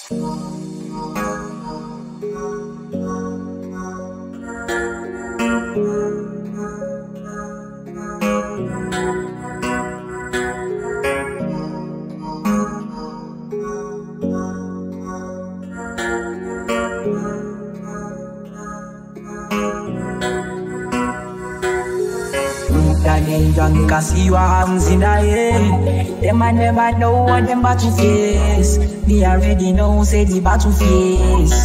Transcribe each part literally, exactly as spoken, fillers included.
Daniel Young, cause see your hands in the air. Them I never know what them battle face. Me already know, say the battle face.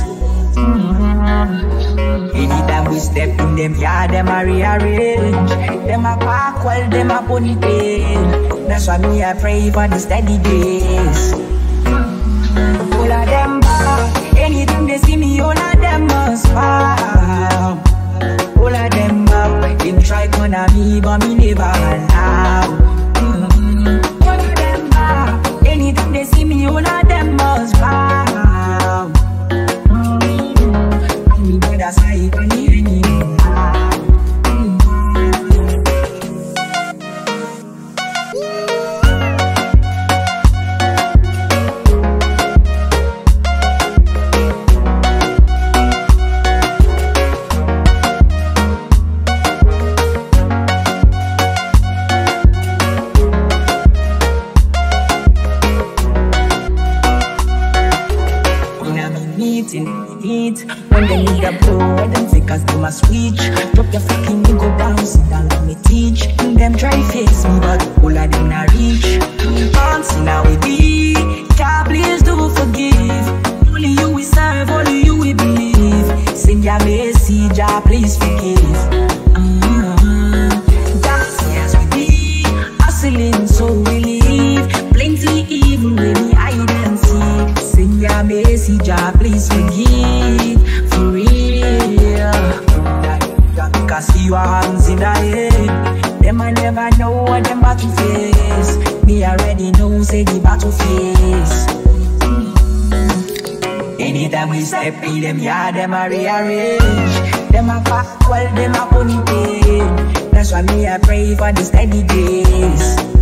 Mm-hmm. Anytime we step in them yard, them a rearrange. Them a park while them a ponytail. That's why me I pray for the steady days. All of them back. Anytime they see me, all of them must bow. All of them back. Them try corner me, but me never allow. Mm-hmm. All of them back. Anytime they see me, all of them must bow. Mm-hmm. And me brother side, and me enemy. When they need a blow, them fakers them a switch. Drop your fucking ego down, sit down, let me teach. Them try face me, but all of them not reach. Fancy now we be, God please do forgive. Only you we serve, only you we believe. Send your message, God please forgive. Mm-hmm. That's yes we be, hustling so we live. Plenty evil when we hide and seek. Send your message, God please forgive. For real, cause see your hands in the air. Them I never know what them battle face. Me already know, say the battle face. Anytime we step in them yard, them a rearrange. Them a pack while them a ponytail. That's why me I pray for the steady days.